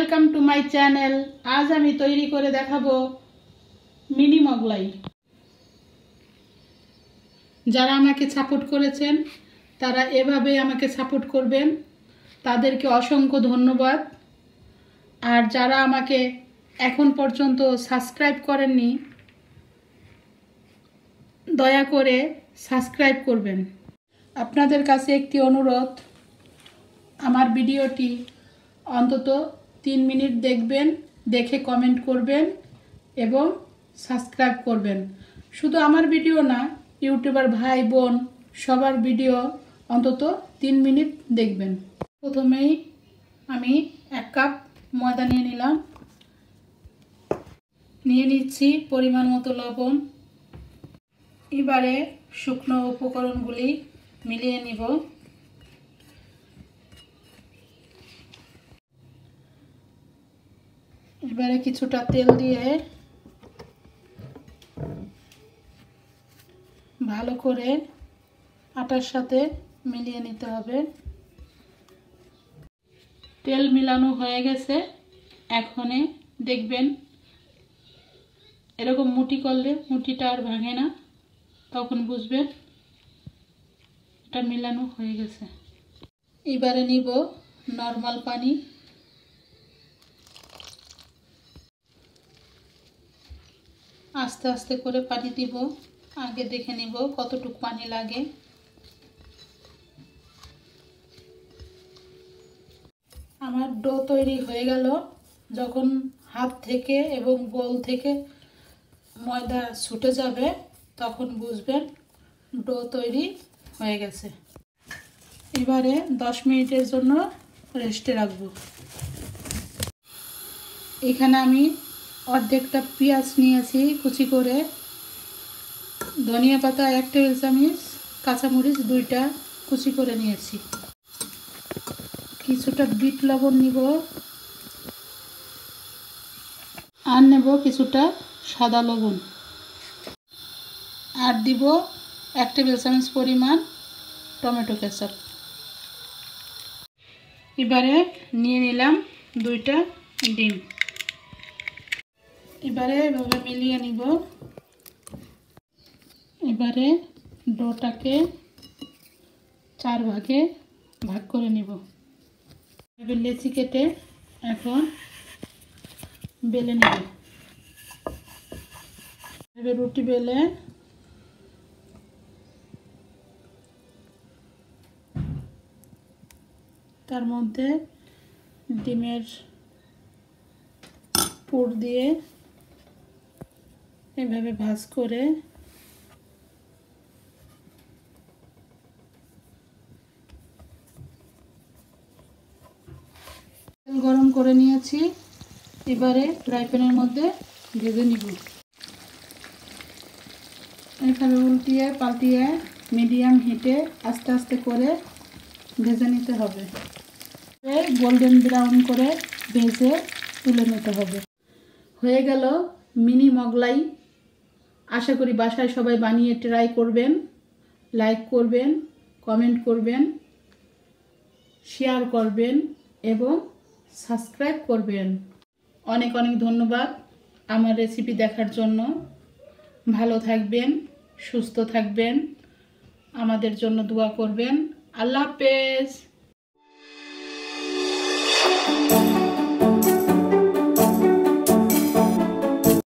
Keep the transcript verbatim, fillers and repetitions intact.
Welcome to my channel. আজ আমি তৈরি করে দেখাবো মিনি মোগলাই। যারা আমাকে সাপোর্ট করেছেন তারা এভাবে আমাকে সাপোর্ট করবেন, তাদেরকে অসংখ্য ধন্যবাদ। আর যারা আমাকে এখন পর্যন্ত সাবস্ক্রাইব করেননি দয়া করে সাবস্ক্রাইব করবেন। আপনাদের কাছে একটি অনুরোধ, আমার ভিডিওটি অন্তত তিন মিনিট দেখবেন, দেখে কমেন্ট করবেন এবং সাবস্ক্রাইব করবেন। শুধু আমার ভিডিও না, ইউটিউবার ভাই বোন সবার ভিডিও অন্তত তিন মিনিট দেখবেন। প্রথমেই আমি এক কাপ ময়দা নিয়ে নিলাম, নিয়ে নিচ্ছি পরিমাণ মতো লবণ। এবারে শুকনো উপকরণগুলি মিলিয়ে নিব। এবারে কিছুটা তেল দিয়ে ভালো করে আটার সাথে মিলিয়ে নিতে হবে। তেল মিলানো হয়ে গেছে। এখন দেখবেন এরকম মুঠি করলে মুঠিটা আর ভাঙে না, তখন বুঝবেন এটা মিলানো হয়ে গেছে। এবারে নিব নরমাল পানি। আস্তে আস্তে করে পানি দিব, আগে দেখে নিব কতটুকু পানি লাগে। আমার ডো তৈরি হয়ে গেল। যখন হাত থেকে এবং গোল থেকে ময়দা ছুটে যাবে তখন বুঝবেন ডো তৈরি হয়ে গেছে। এবারে দশ মিনিটের জন্য রেস্টে রাখবো। এখানে আমি অর্ধেকটা পেঁয়াজ নিয়েছি কুচি করে, ধনিয়া পাতা এক টেবিল চামচ, কাঁচামরিচ দুইটা কুচি করে নিয়েছি। কিছুটা বিট লবণ নিব, আর নেব কিছুটা সাদা লবণ, আর দিব এক টেবিল চামচ পরিমাণ টমেটো কেচাপ। এবারে নিয়ে নিলাম দুইটা ডিম। এবারে এভাবে মিলিয়ে নিব। এবারে ডোটাকে চার ভাগে ভাগ করে নিব। এবার লেচি কেটে এখন বেলে নিব। এবার রুটি বেলে তার মধ্যে ডিমের পুর দিয়ে এভাবে ভাঁজ করে তেল গরম করে নিয়েছি। এবারে ফ্রাই প্যানের মধ্যে ভেজে নিব। এভাবে উল্টিয়ে পাল্টিয়ে মিডিয়াম হিটে আস্তে আস্তে করে ভেজে নিতে হবে। গোল্ডেন ব্রাউন করে ভেজে তুলে নিতে হবে। হয়ে গেল মিনি মোগলাই। আশা করি বাসায় সবাই বানিয়ে ট্রাই করবেন, লাইক করবেন, কমেন্ট করবেন, শেয়ার করবেন এবং সাবস্ক্রাইব করবেন। অনেক অনেক ধন্যবাদ আমার রেসিপি দেখার জন্য। ভালো থাকবেন, সুস্থ থাকবেন, আমাদের জন্য দোয়া করবেন। আল্লাহ হাফেজ।